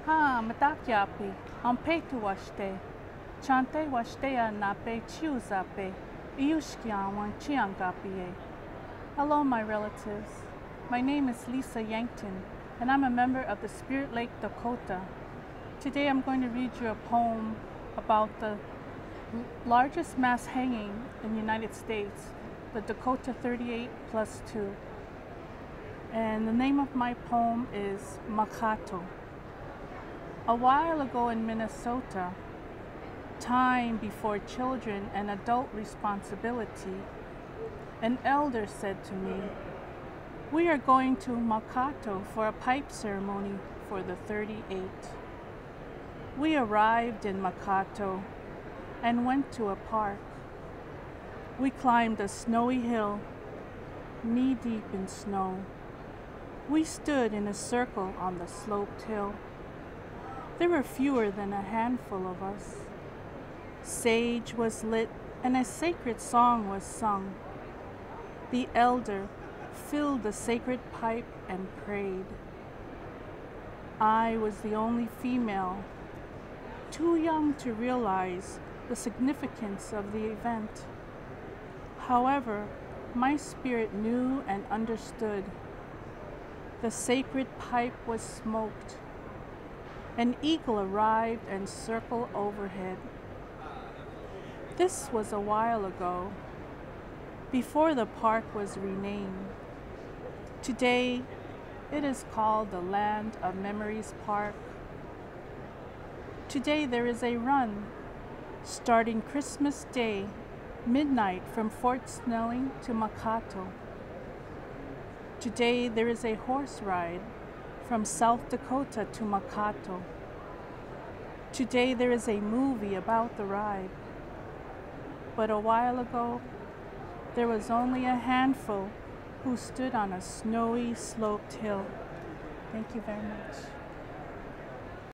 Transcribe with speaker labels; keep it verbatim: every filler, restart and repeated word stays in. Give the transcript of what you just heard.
Speaker 1: Ha matakyapi, ampetu washte, chante washtea nape chiuzape, iushkiawan chiangapie. Hello, my relatives. My name is Lisa Yankton, and I'm a member of the Spirit Lake Dakota. Today I'm going to read you a poem about the largest mass hanging in the United States, the Dakota thirty-eight plus two. And the name of my poem is Makato. A while ago in Minnesota, time before children and adult responsibility, an elder said to me, "We are going to Makato for a pipe ceremony for the thirty-eight. We arrived in Makato and went to a park. We climbed a snowy hill, knee-deep in snow. We stood in a circle on the sloped hill. There were fewer than a handful of us. Sage was lit and a sacred song was sung. The elder filled the sacred pipe and prayed. I was the only female, too young to realize the significance of the event. However, my spirit knew and understood. The sacred pipe was smoked. An eagle arrived and circled overhead. This was a while ago, before the park was renamed. Today, it is called the Land of Memories Park. Today there is a run, starting Christmas Day, midnight from Fort Snelling to Makato. Today there is a horse ride from South Dakota to Makato. Today there is a movie about the ride. But a while ago, there was only a handful who stood on a snowy sloped hill. Thank you very much.